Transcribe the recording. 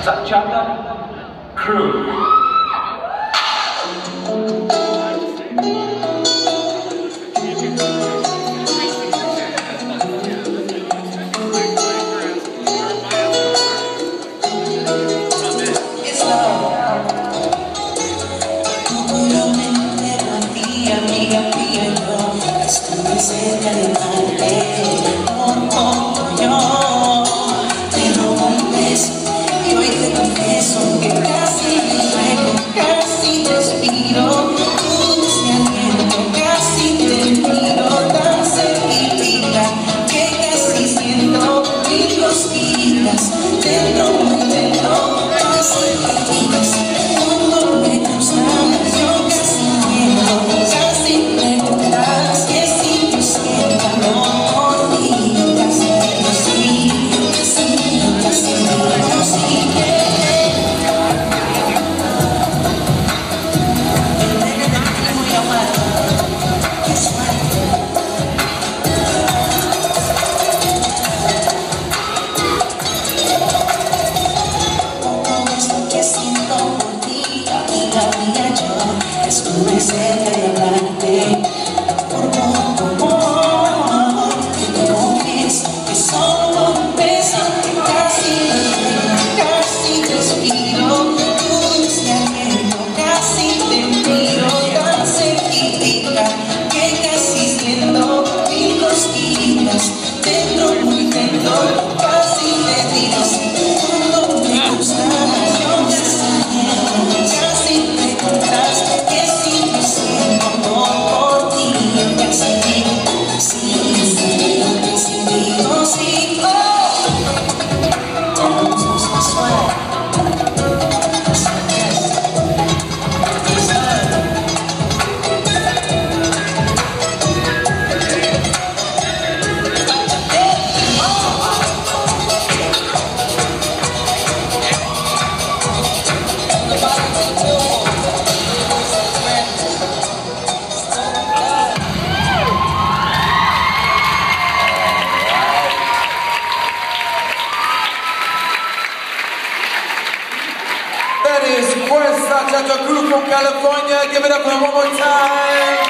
Salchata Crew. Cerca de Arden, como yo, te robo un beso y hoy te confieso que casi me muero, casi respiro, dulce aliento, casi te miro tan cerquita que casi siento mil cosquillas dentro, muy dentro, tan cerquitas, cuando me cruzamos yo casi siento, casi me tocas y es estuve cerca de hablarte por poco, te confieso que solo un beso que casi respiro, dulce aliento, casi te miro tan cerquita que casi siento mil cosquillas dentro, muy dentro, casi te digo, cuando me gustas yo casi te encontrás. That is Quest Salchata Crew from California. Give it up for one more time.